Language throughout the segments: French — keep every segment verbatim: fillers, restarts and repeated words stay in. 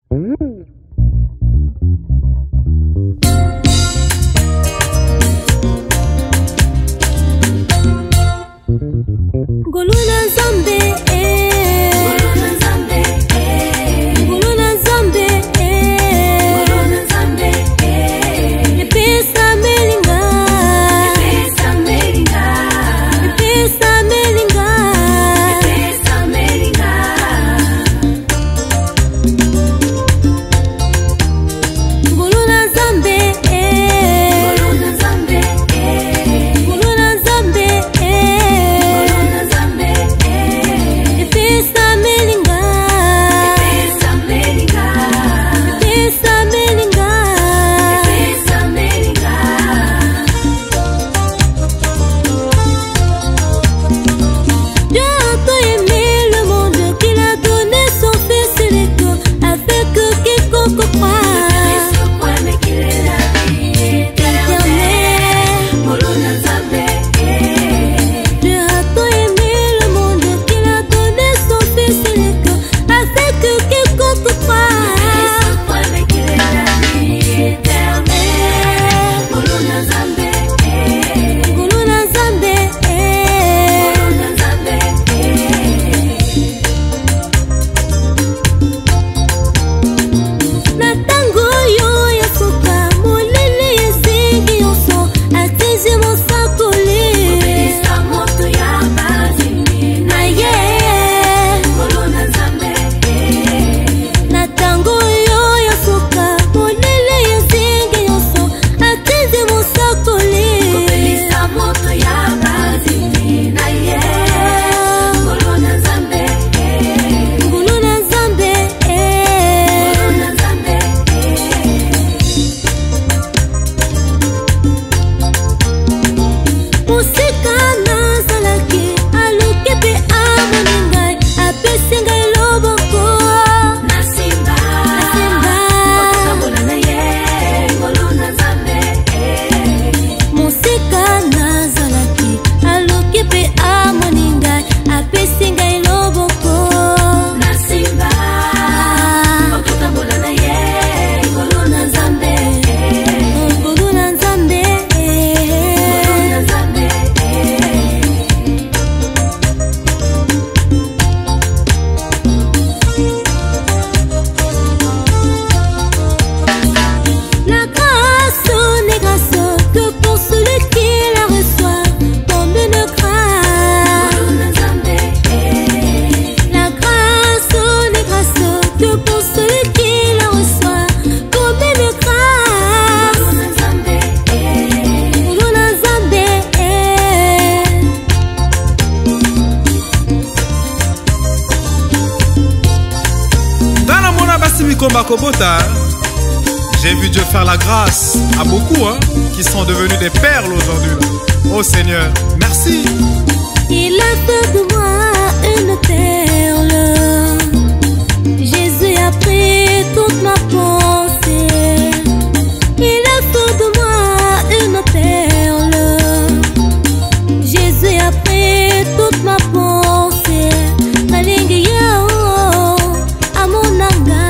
Ngoluna Nzambe, eh. Ngoluna Nzambe, eh. Ngoluna Nzambe, eh. Ngoluna Nzambe, eh. Epesa melinga, epesa melinga, epesa melinga, epesa melinga. Ngoluna Nzambe, eh. Ngoluna Nzambe, eh. Ngoluna Nzambe, eh. Epesa melinga, epesa melinga, epesa melinga, epesa melinga. Dieu a tant aimé le monde qu'il a donné son fils unique avec quiconque croit. J'ai vu Dieu faire la grâce à beaucoup hein, qui sont devenus des perles aujourd'hui. Oh Seigneur, merci. Il a fait de moi une perle. Jésus a pris toute ma pensée. Il a fait de moi une perle. Jésus a pris toute ma pensée. Nalingi yao, amonanga.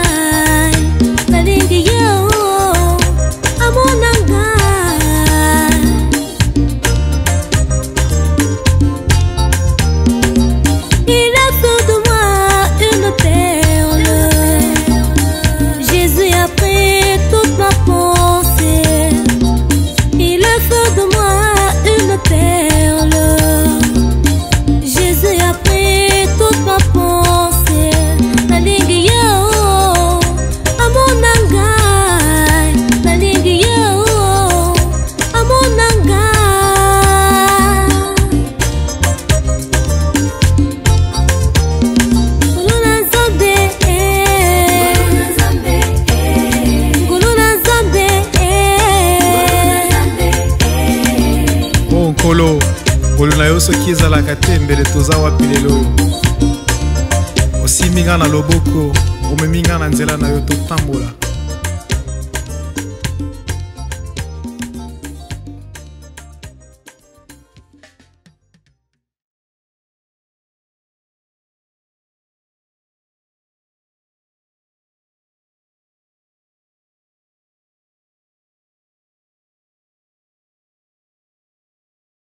Kolo, Ngoluna yo soki ezalaka te mbele toza wapi lelo. Osimbi nga na loboko, omemi nga na nzela na yo totambola.